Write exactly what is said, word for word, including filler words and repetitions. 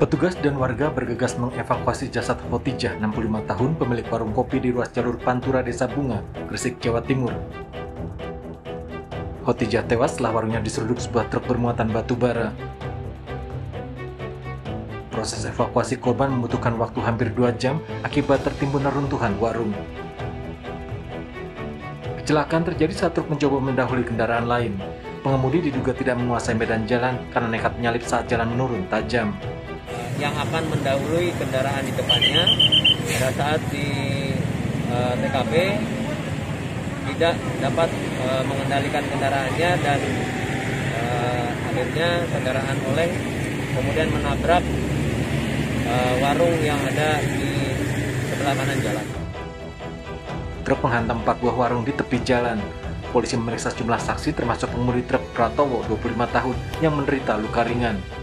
Petugas dan warga bergegas mengevakuasi jasad Khotijah, enam puluh lima tahun, pemilik warung kopi di ruas jalur Pantura Desa Bunga, Gresik, Jawa Timur. Khotijah tewas setelah warungnya diseruduk sebuah truk bermuatan batu bara. Proses evakuasi korban membutuhkan waktu hampir dua jam akibat tertimbun reruntuhan warung. Kecelakaan terjadi saat truk mencoba mendahului kendaraan lain. Pengemudi diduga tidak menguasai medan jalan karena nekat menyalip saat jalan menurun tajam. Yang akan mendahului kendaraan di depannya pada saat di uh, T K P tidak dapat uh, mengendalikan kendaraannya dan uh, akhirnya kendaraan oleng kemudian menabrak uh, warung yang ada di sebelah kanan jalan. Truk menghantam empat buah warung di tepi jalan. Polisi memeriksa sejumlah saksi termasuk pengemudi truk Pratowo, dua puluh lima tahun, yang menderita luka ringan.